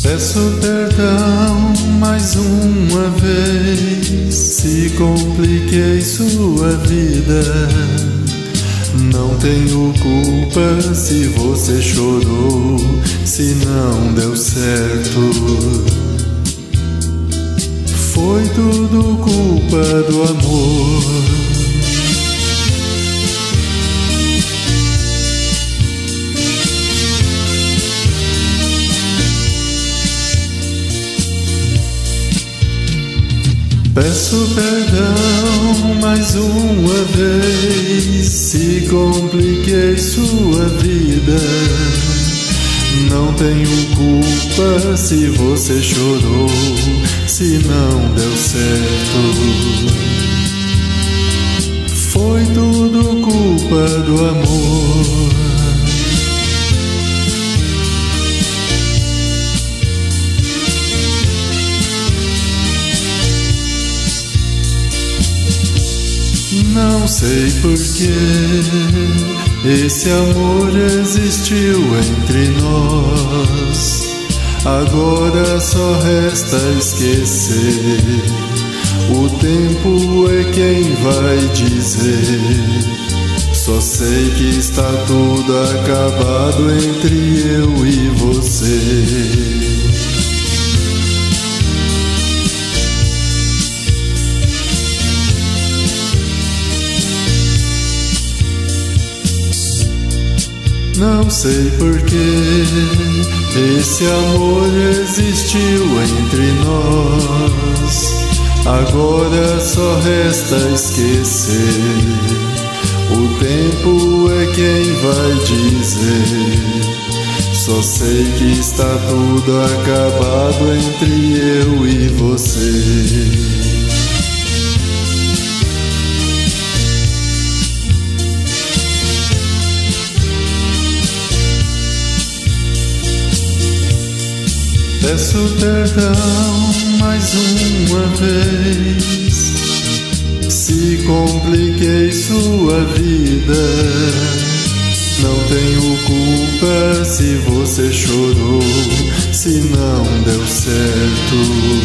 Peço perdão mais uma vez se compliquei sua vida. Não tenho culpa se você chorou, se não deu certo. Foi tudo culpa do amor. Peço perdão mais uma vez se compliquei sua vida. Não tenho culpa se você chorou, se não deu certo. Foi tudo culpa do amor. Não sei porquê esse amor existiu entre nós. Agora só resta esquecer. O tempo é quem vai dizer. Só sei que está tudo acabado entre eu e você. Não sei porquê esse amor existiu entre nós. Agora só resta esquecer. O tempo é quem vai dizer. Só sei que está tudo acabado entre eu e você. Peço perdão mais uma vez se compliquei sua vida. Não tenho culpa se você chorou, se não deu certo.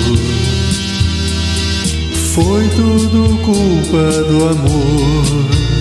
Foi tudo culpa do amor.